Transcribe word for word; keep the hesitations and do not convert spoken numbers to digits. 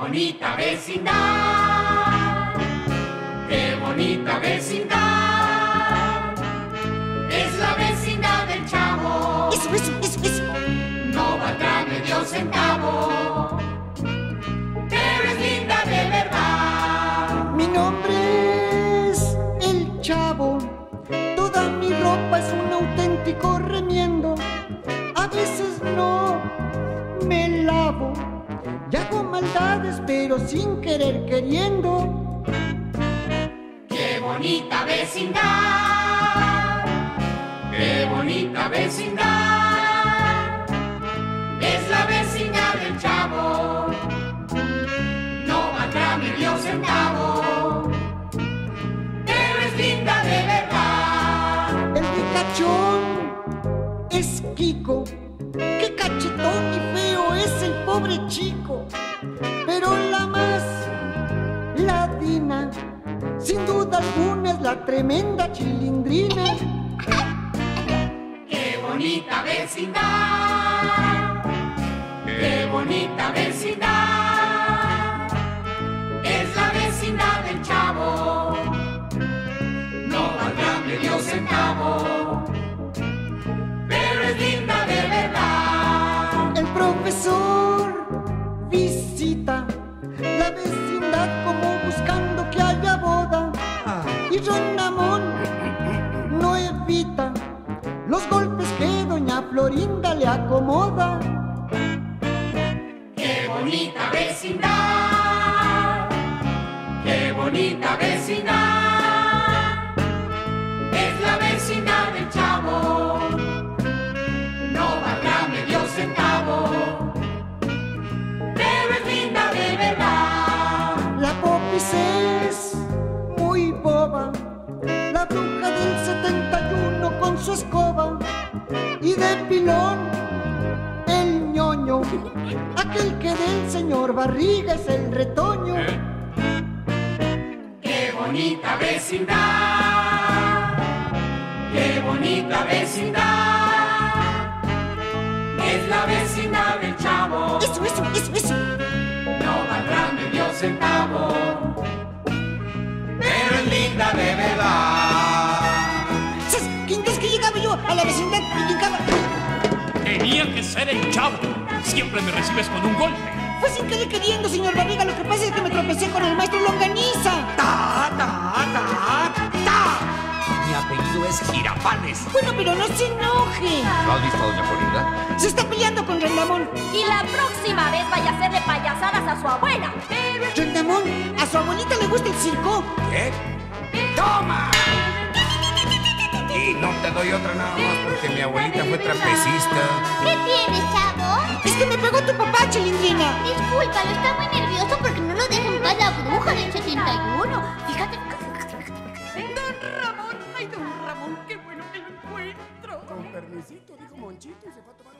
bonita vecindad, qué bonita vecindad, es la vecindad del Chavo. Eso, eso, eso, eso. No valdrá medio centavo, pero es linda de verdad. Mi nombre es el Chavo, toda mi ropa es un auténtico remiendo. A veces no me lavo y hago maldades, pero sin querer queriendo. ¡Qué bonita vecindad! ¡Qué bonita vecindad! Es la vecindad del Chavo. No valdrá medio centavo, pero es linda de verdad. El ricachón es Kiko, qué cachetón y feo es el pobre chico. Pero la más ladina, sin duda alguna, es la tremenda Chilindrina. ¡Qué bonita vecindad! ¡Qué bonita vecindad! Es la vecindad del Chavo. No valdrá medio centavo, pero es linda de verdad. El profesor visita la vecindad como buscando que haya boda. Y Rondamón no evita los golpes que doña Florinda le acomoda. ¡Qué bonita vecindad! ¡Qué bonita vecindad! Es la vecindad del Chavo. No valdrá medio centavo, pero es linda de verdad. La Popis es muy boba, la bruja del setenta y uno con su escoba. Y de pilón el ñoño, aquel que del señor Barriga es el retoño. ¡Qué bonita vecindad! ¡Qué bonita vecindad! Es la vecindad del Chavo. Eso, eso, eso, eso. No valdrá medio centavo, pero es linda de verdad. ¿Sabes? Que entonces que llegaba yo a la vecindad y llegaba... Tenía que ser el Chavo. Siempre me recibes con un golpe. Fue sin querer queriendo, señor Barriga. Lo que pasa es que me tropecé con el maestro Longaniza. ¡Ta, ta, ta, ta! Mi apellido es Girapanes. Bueno, pero no se enoje. ¿No has visto a doña Florinda? Se está peleando con Rendamón. Y la próxima vez vaya a hacerle payasadas a su abuela. Pero Rendamón, ¿a su abuelita le gusta el circo? ¿Qué? ¡Toma! Y no te doy otra nada más porque mi abuelita fue trapecista. ¿Qué tienes, Chavo? Es que me pegó tu papá, Chilindrina. Discúlpalo, está muy nervioso porque no lo deja en paz la bruja del setenta y uno. Fíjate. Don Ramón, ay, don Ramón, qué bueno que lo encuentro. Con permisito, dijo Monchito y se fue a tomar.